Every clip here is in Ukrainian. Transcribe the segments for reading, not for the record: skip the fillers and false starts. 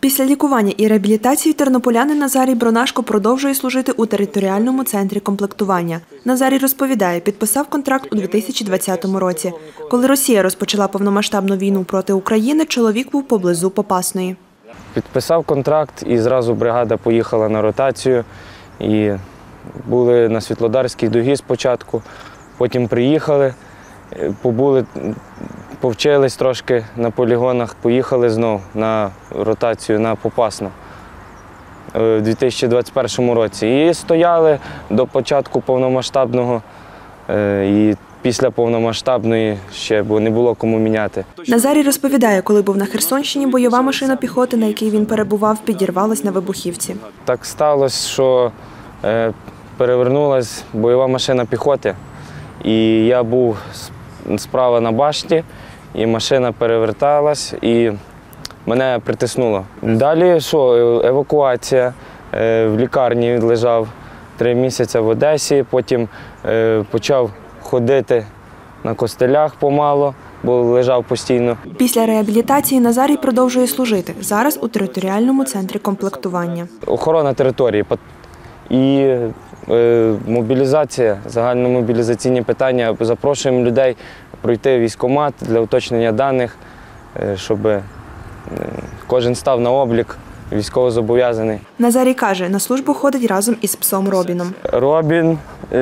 Після лікування і реабілітації тернополянин Назарій Бронашко продовжує служити у територіальному центрі комплектування. Назарій розповідає, підписав контракт у 2020 році. Коли Росія розпочала повномасштабну війну проти України, чоловік був поблизу Попасної. Підписав контракт і зразу бригада поїхала на ротацію. І були на Світлодарській дугі спочатку, потім приїхали, побули, повчились трошки на полігонах, поїхали знову на ротацію на Попасну у 2021 році. І стояли до початку повномасштабного, і після повномасштабної ще, бо не було кому міняти. Назарій розповідає, коли був на Херсонщині, бойова машина піхоти, на якій він перебував, підірвалась на вибухівці. Так сталося, що перевернулася бойова машина піхоти, і я був справа на башті, і машина переверталась, і мене притиснуло. Далі що, евакуація, в лікарні лежав 3 місяці в Одесі, потім почав ходити на костелях помало, бо лежав постійно. Після реабілітації Назарій продовжує служити, зараз у територіальному центрі комплектування. Охорона території і мобілізація, загальномобілізаційні питання. Запрошуємо людей пройти військкомат для уточнення даних, щоб кожен став на облік, військовозобов'язаний. Назарій каже, на службу ходить разом із псом Робіном. Робін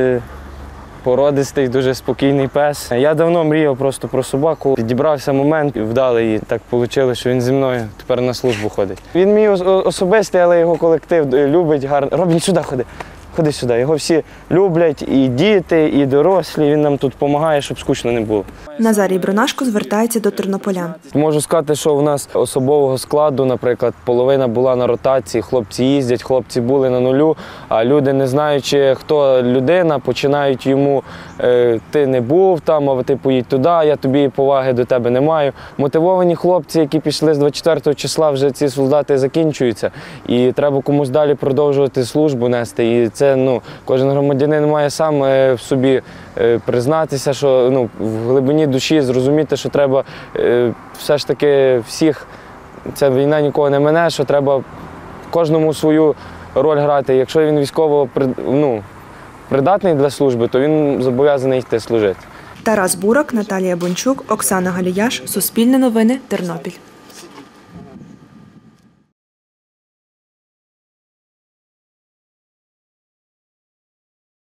породистий, дуже спокійний пес. Я давно мріяв просто про собаку. Підібрався момент, вдалий, і так вийшло, що він зі мною тепер на службу ходить. Він мій особистий, але його колектив любить гарно. Робін, сюди ходи. Ходи сюди. Його всі люблять, і діти, і дорослі. Він нам тут допомагає, щоб скучно не було. Назарій Бронашко звертається до тернополян. Можу сказати, що у нас особового складу, наприклад, половина була на ротації, хлопці їздять, хлопці були на нулю, а люди, не знаючи, хто людина, починають йому «ти не був там, а ти поїдь туди, я тобі поваги до тебе не маю». Мотивовані хлопці, які пішли з 24 числа, вже ці солдати закінчуються, і треба комусь далі продовжувати службу нести. І це, кожен громадянин має сам в собі признатися, що в глибині душі зрозуміти, що треба все ж таки всіх, ця війна нікого не мине, що треба кожному свою роль грати. Якщо він військово придатний для служби, то він зобов'язаний йти служити. Тарас Бурак, Наталія Бончук, Оксана Галіяш, Суспільне новини, Тернопіль.